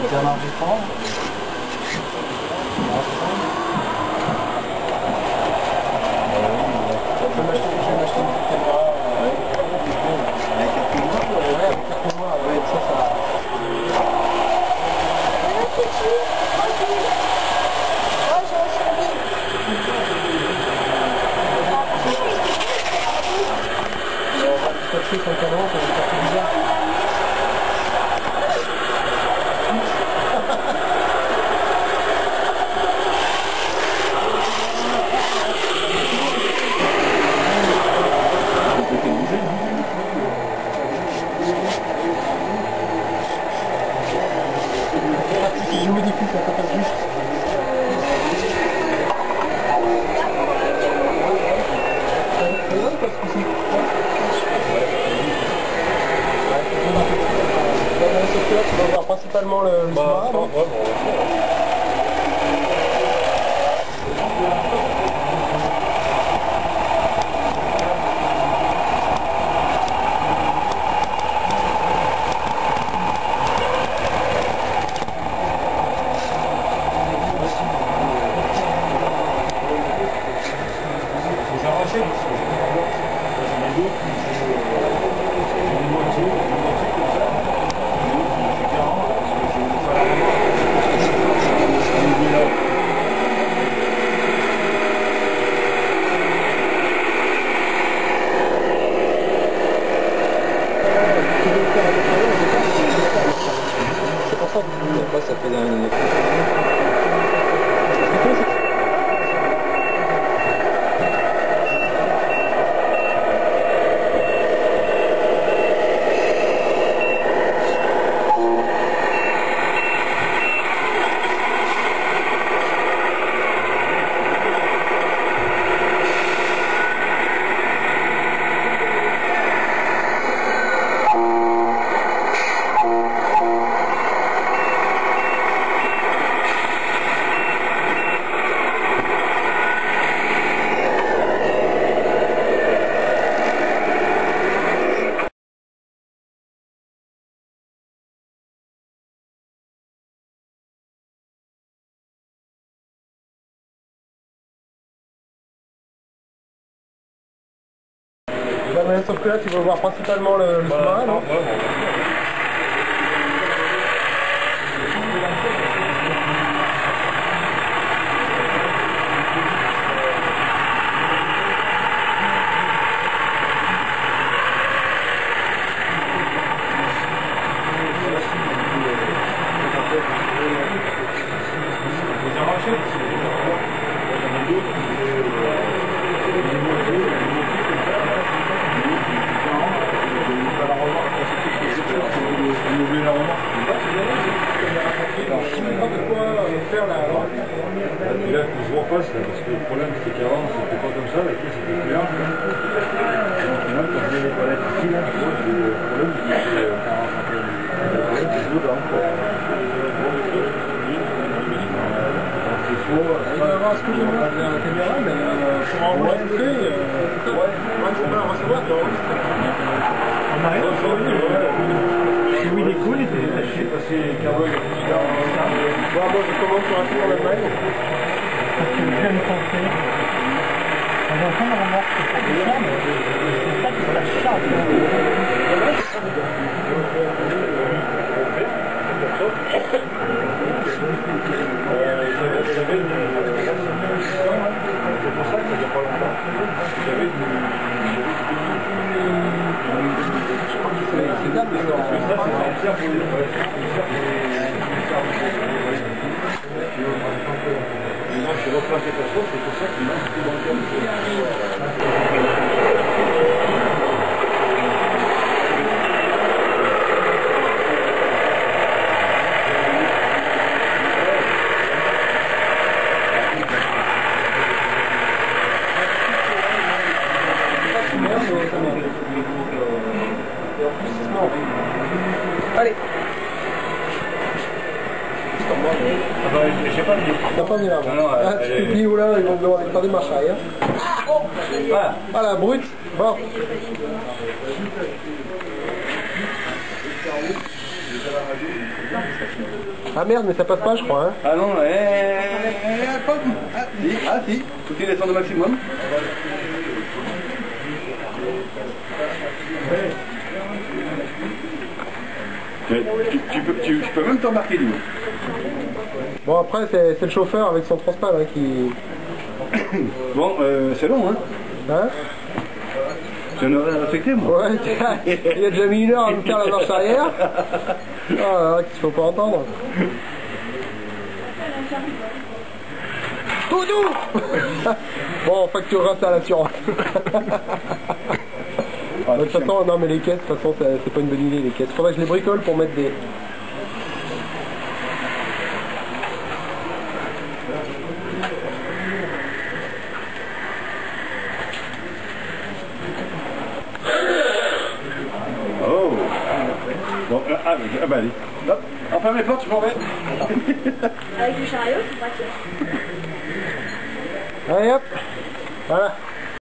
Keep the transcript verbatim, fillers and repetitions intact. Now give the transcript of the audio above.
Bernard Dupont. Je vais m'acheter une petite caméra avec quelques mois. Ouais, avec quelques mois, ouais, ça, ça. Son canon, ça va faire bizarre. Je modifie ça, ça passe juste. Tu vas voir principalement le, le bah, smaragde. Bah, ouais, bon, ça fait un... Ouais, sauf que là tu vas voir principalement le, le sous-marin, non ? Ouais, ouais. Et là, je vois pas ça, parce que le problème c'est qu'avant c'était pas comme ça, la pièce était plus large. Et au final, quand je mets les toilettes ici, là, je vois que le problème c'est que quarante centimètres. Le problème c'est que je vois dans le corps. C'est soit... Il va y avoir ce que je vois à la caméra, mais pour enregistrer, ouais, moi je peux pas la recevoir, tu enregistres. On arrive à faire oui, il est cool, il était détaché. Parce que Carbone, moi je commence sur un tour en Allemagne. Parce que je viens de penser. On a fait une remarque sur ça, mais c'est ça qui se la charge. C'est pour ça que ça ne dure pas longtemps. J'avais c'est dingue, mais ça, c'est entière pour les... Et moi, je replace cette chose, c'est pour ça qu'il m'a tout dans le cadre. Allez. Ah bah, j'ai pas vu. T'as pas vu là, moi. Non, non, ah, tu te dis, oula, ils vont devoir faire des marchailles. Hein. Voilà. Voilà, brut. Bon. Ah merde, mais ça passe pas, je crois. Hein. Ah non, eh, eh, eh, pas tout. Ah si, ah si, faut qu'il descende au maximum. Tu, tu, tu, peux, tu, tu peux même t'embarquer, lui. Bon, après, c'est le chauffeur avec son transpal hein, qui... Bon, euh, c'est long, hein. Hein? J'ai un horaire respecté, moi. Ouais, il a déjà mis une heure à me faire la marche arrière. Ah, là, qu'il faut pas entendre. Doudou. Bon, on facturera ça à l'assurance. Ah, de toute façon, non, mais les caisses, de toute façon, c'est pas une bonne idée, les caisses. Faudrait que je les bricole pour mettre des... Oh. Bon, ah, ah bah allez. Hop, on ferme les portes, je m'en vais. Avec le chariot, c'est pratique. Allez hop. Voilà.